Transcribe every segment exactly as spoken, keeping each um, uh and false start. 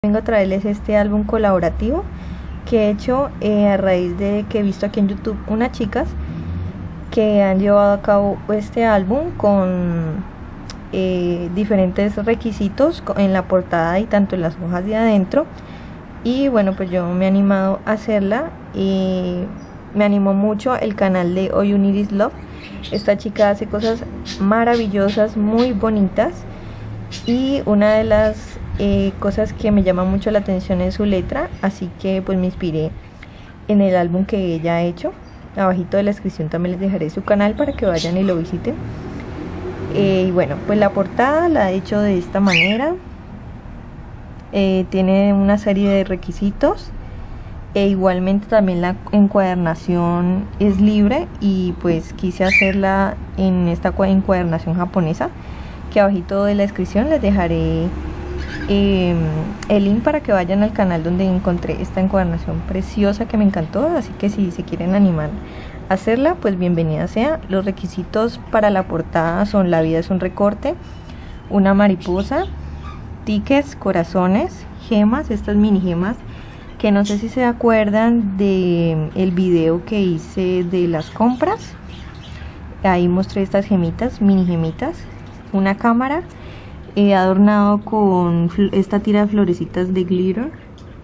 Vengo a traerles este álbum colaborativo que he hecho eh, a raíz de que he visto aquí en YouTube unas chicas que han llevado a cabo este álbum con eh, diferentes requisitos en la portada y tanto en las hojas de adentro. Y bueno, pues yo me he animado a hacerla y me animó mucho el canal de All You Need Is Love. Esta chica hace cosas maravillosas, muy bonitas, y una de las eh, cosas que me llama mucho la atención es su letra, así que pues me inspiré en el álbum que ella ha hecho. Abajito de la descripción también les dejaré su canal para que vayan y lo visiten. Eh, y bueno, pues la portada la he hecho de esta manera. Eh, tiene una serie de requisitos e igualmente también la encuadernación es libre, y pues quise hacerla en esta encuadernación japonesa, que abajito de la descripción les dejaré eh, el link para que vayan al canal donde encontré esta encuadernación preciosa que me encantó. Así que si se quieren animar a hacerla, pues bienvenida sea. Los requisitos para la portada son: la vida es un recorte, una mariposa, tickets, corazones, gemas, estas mini gemas que no sé si se acuerdan de el video que hice de las compras. Ahí mostré estas gemitas, mini gemitas, una cámara eh, adornado con esta tira de florecitas de glitter,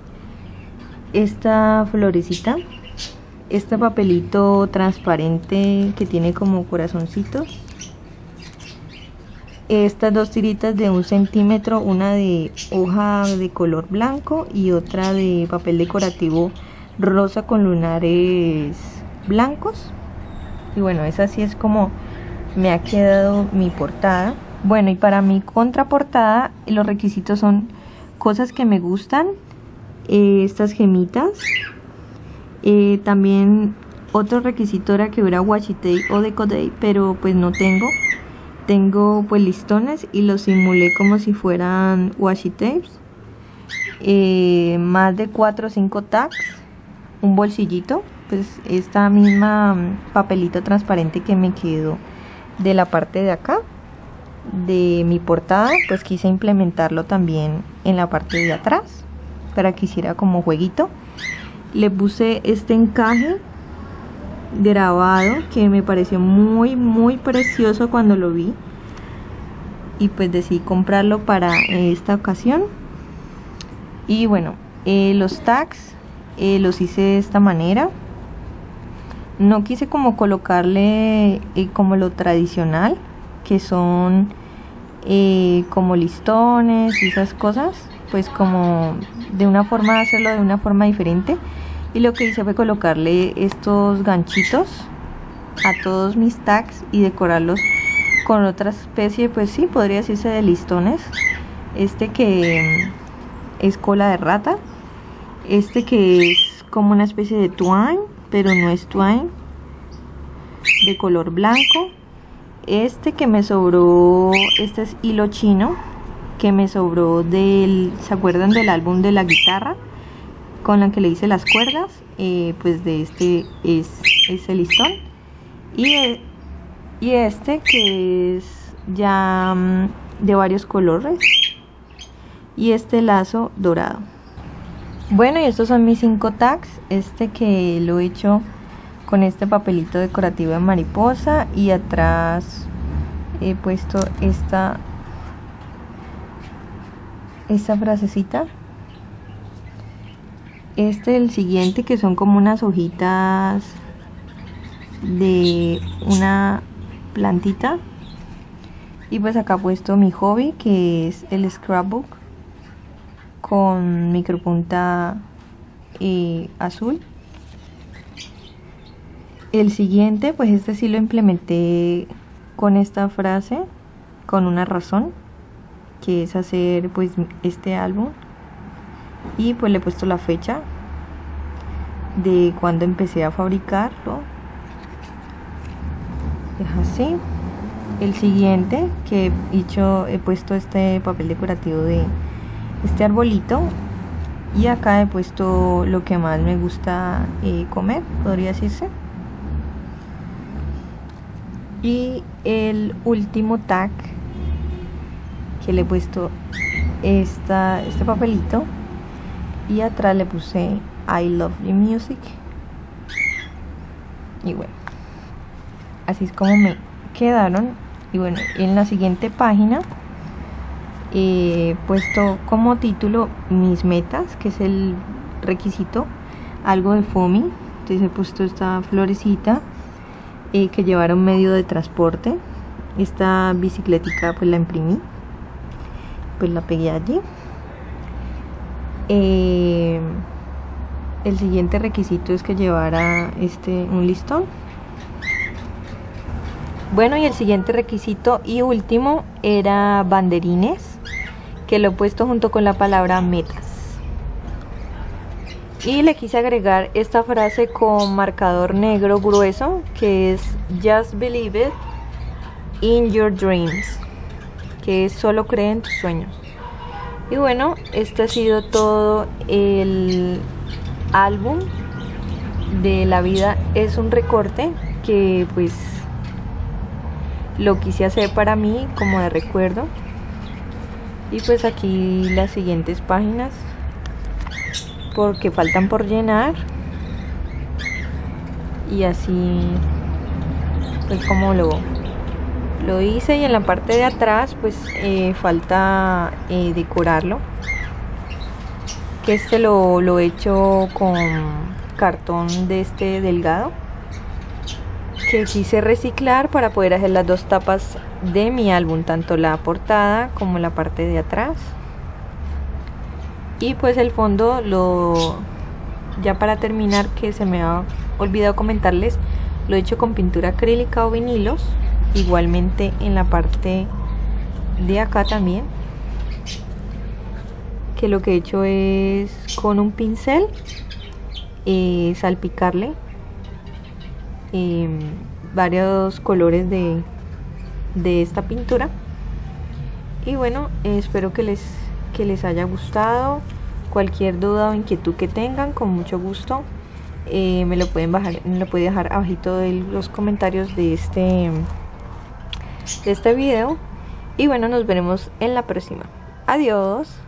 esta florecita, este papelito transparente que tiene como corazoncitos, estas dos tiritas de un centímetro, una de hoja de color blanco y otra de papel decorativo rosa con lunares blancos. Y bueno, esa así es como me ha quedado mi portada. Bueno, y para mi contraportada los requisitos son cosas que me gustan, eh, estas gemitas, eh, también otro requisito era que hubiera washi tape o deco tape, pero pues no tengo. Tengo pues listones y los simulé como si fueran washi tapes, eh, más de cuatro o cinco tags, un bolsillito, pues esta misma papelito transparente que me quedó de la parte de acá de mi portada, pues quise implementarlo también en la parte de atrás para que hiciera como jueguito. Le puse este encaje grabado que me pareció muy muy precioso cuando lo vi, y pues decidí comprarlo para esta ocasión. Y bueno, eh, los tags eh, los hice de esta manera. No quise como colocarle eh, como lo tradicional, que son eh, como listones y esas cosas, pues como de una forma de hacerlo de una forma diferente. Y lo que hice fue colocarle estos ganchitos a todos mis tags y decorarlos con otra especie, pues sí, podría decirse de listones. Este que es cola de rata, este que es como una especie de twine, pero no es twine, de color blanco. Este que me sobró, este es hilo chino, que me sobró del, ¿se acuerdan del álbum de la guitarra con la que le hice las cuerdas? Eh, pues de este es ese listón. Y, e, y este que es ya um, de varios colores, y este lazo dorado. Bueno, y estos son mis cinco tags. Este que lo he hecho con este papelito decorativo de mariposa, y atrás he puesto esta esta frasecita. Este, el siguiente, que son como unas hojitas de una plantita, y pues acá he puesto mi hobby, que es el scrapbook con micropunta eh, azul. El siguiente, pues este sí lo implementé con esta frase, con una razón, que es hacer pues este álbum, y pues le he puesto la fecha de cuando empecé a fabricarlo. Es así. El siguiente que he hecho, he puesto este papel decorativo de este arbolito, y acá he puesto lo que más me gusta eh, comer, podría decirse. Y el último tag que le he puesto esta, este papelito y atrás le puse I love the music. Y bueno, así es como me quedaron. Y bueno, en la siguiente página he puesto como título mis metas, que es el requisito, algo de foamy. Entonces he puesto esta florecita, eh, que llevara un medio de transporte. Esta bicicletica pues la imprimí, pues la pegué allí. Eh, el siguiente requisito es que llevara este un listón. Bueno, y el siguiente requisito y último era banderines, que lo he puesto junto con la palabra metas. Y le quise agregar esta frase con marcador negro grueso, que es Just believe it in your dreams, que es solo cree en tus sueños. Y bueno, este ha sido todo el álbum de La vida es un recorte, que pues lo quise hacer para mí como de recuerdo. Y pues aquí las siguientes páginas, porque faltan por llenar. Y así pues como lo, lo hice. Y en la parte de atrás pues eh, falta eh, decorarlo, que este lo, lo he hecho con cartón de este delgado, que quise reciclar para poder hacer las dos tapas de mi álbum, tanto la portada como la parte de atrás. Y pues el fondo, lo ya para terminar, que se me ha olvidado comentarles, lo he hecho con pintura acrílica o vinilos, igualmente en la parte de acá también, que lo que he hecho es con un pincel eh, salpicarle eh, varios colores de, de esta pintura. Y bueno, eh, espero que les, que les haya gustado. Cualquier duda o inquietud que tengan, con mucho gusto eh, me lo pueden bajar, me lo pueden dejar abajito de los comentarios de este, de este video. Y bueno, nos veremos en la próxima. Adiós.